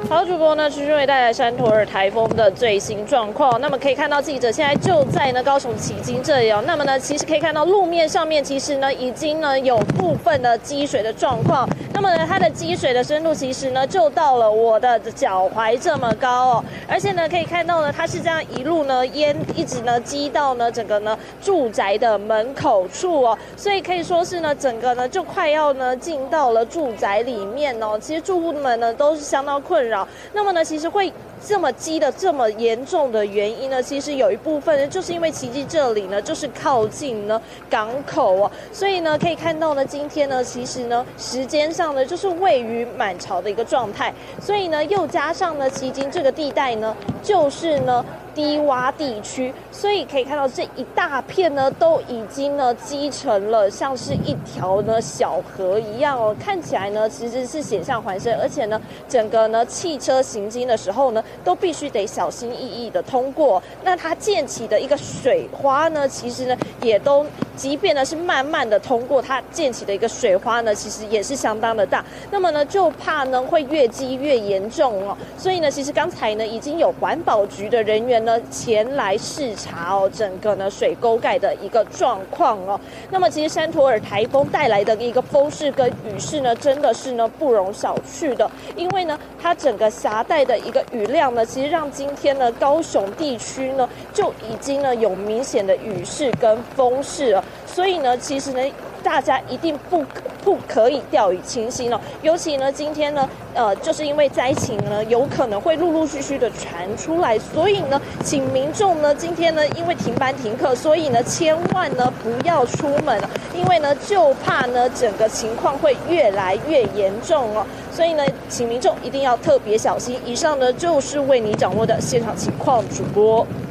好，主播呢持续为带来山陀尔台风的最新状况。那么可以看到记者现在就在呢高雄旗津这里哦。那么呢，其实可以看到路面上面其实呢已经呢有部分的积水的状况。那么呢，它的积水的深度其实呢就到了我的脚踝这么高哦。而且呢可以看到呢，它是这样一路呢淹一直呢积到呢整个呢住宅的门口处哦。所以可以说是呢整个呢就快要呢进到了住宅里面哦。其实住户们呢都是相当困扰。那么呢，其实会这么积的这么严重的原因呢，其实有一部分呢，就是因为旗津这里呢，就是靠近呢港口哦，所以呢，可以看到呢，今天呢，其实呢，时间上呢，就是位于满潮的一个状态，所以呢，又加上呢，旗津这个地带呢，就是呢。低洼地区，所以可以看到这一大片呢，都已经呢积成了像是一条呢小河一样哦，看起来呢其实是险象环生，而且呢整个呢汽车行经的时候呢，都必须得小心翼翼的通过。那它溅起的一个水花呢，其实呢也都，即便呢是慢慢的通过，它溅起的一个水花呢，其实也是相当的大。那么呢，就怕呢会越积越严重哦，所以呢，其实刚才呢已经有环保局的人员呢前来视察哦，整个呢水沟盖的一个状况哦。那么其实山陀尔台风带来的一个风势跟雨势呢，真的是呢不容小觑的，因为呢它整个辖带的一个雨量呢，其实让今天呢高雄地区呢就已经呢有明显的雨势跟风势了，所以呢其实呢大家一定不可以掉以轻心哦，尤其呢今天呢就是因为灾情呢有可能会陆陆续续的传出来，所以呢请民众呢今天呢因为停班停课，所以呢千万呢不要出门，因为呢就怕呢整个情况会越来越严重哦，所以呢请民众一定要特别小心。以上呢就是为你掌握的现场情况，主播。